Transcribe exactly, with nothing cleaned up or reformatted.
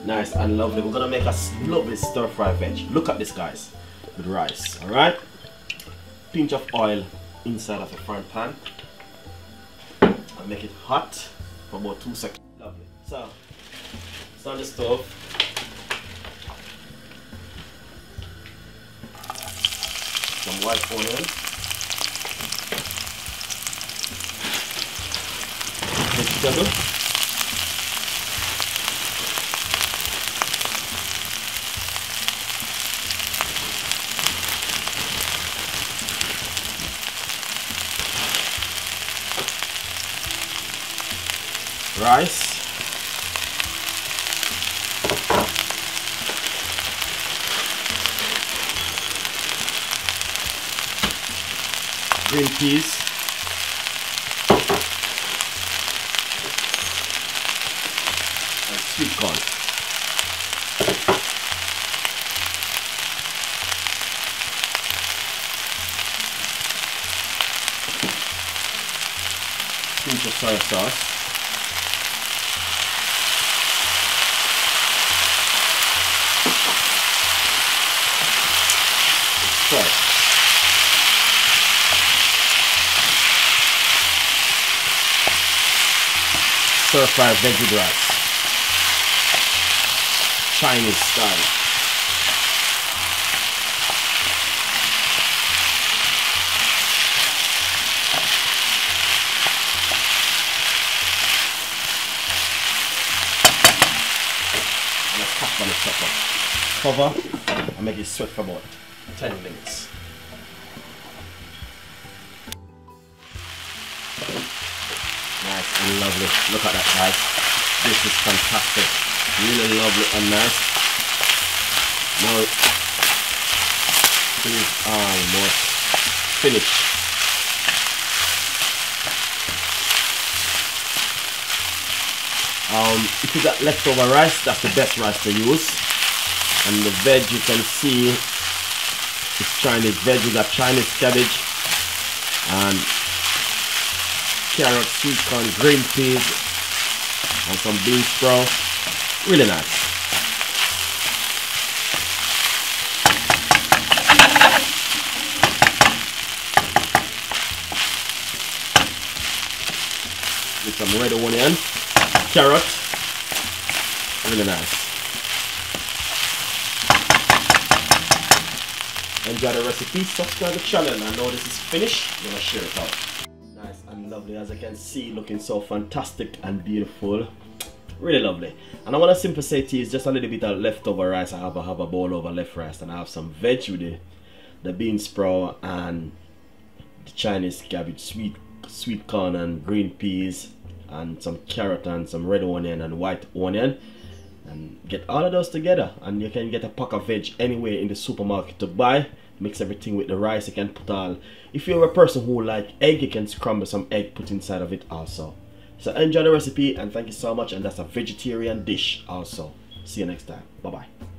Nice and lovely. We're gonna make a lovely stir fry veg. Look at this, guys, with rice. All right. Pinch of oil inside of a frying pan and make it hot for about two seconds. Lovely. So it's on the stove. Some white onion. Vegetable. Rice. Green peas. And sweet corn. Pinch of soy sauce. Salt. Stir fry veggie rice, Chinese style. And a tap on the chopper. Cover and make it sweat for about ten minutes. Nice and lovely. Look at that, guys. This is fantastic. Really lovely and nice. Now it is almost finished. Um, if you got leftover rice, that's the best rice to use. And the veg, you can see it's Chinese veg. We got Chinese cabbage and carrot, sweet corn, green peas, and some bean sprout. Really nice. With some red onion, carrot. Really nice. Enjoy the recipe, subscribe to the channel, and now this is finished, I'm gonna share it out. Nice and lovely, as you can see, looking so fantastic and beautiful. Really lovely. And I want to simply say to you, it's just a little bit of leftover rice. I have a, have a bowl over left rice, and I have some veg with the, the bean sprout and the Chinese cabbage, sweet sweet corn and green peas, and some carrot and some red onion and white onion. And get all of those together, and you can get a pack of veg anywhere in the supermarket to buy. Mix everything with the rice. You can put all, if you're a person who like egg, you can scramble some egg, put inside of it also. So enjoy the recipe, and thank you so much. And that's a vegetarian dish also. See you next time. Bye bye.